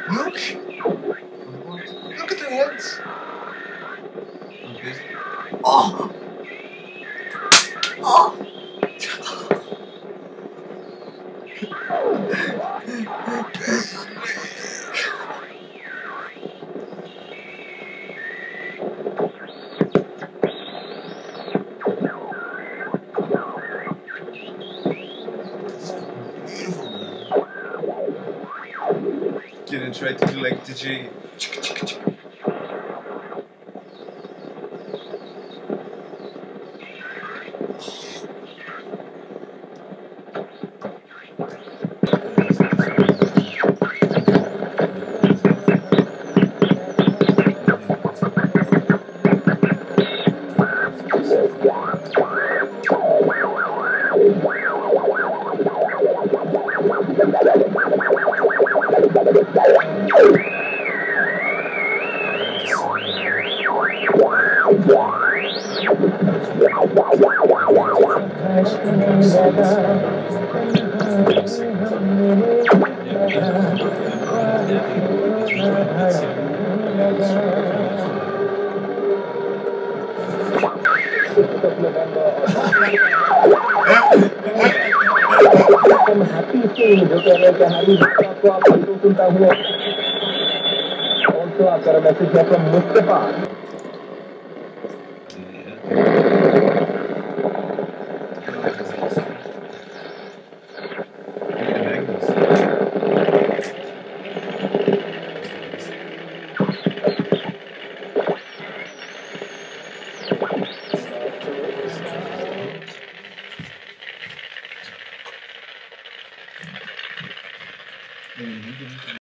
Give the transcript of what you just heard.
Look! Look at their heads! Oh! Oh! Beautiful, man. Gonna try to do like DJ. Also, I've got a message here from Mustafa.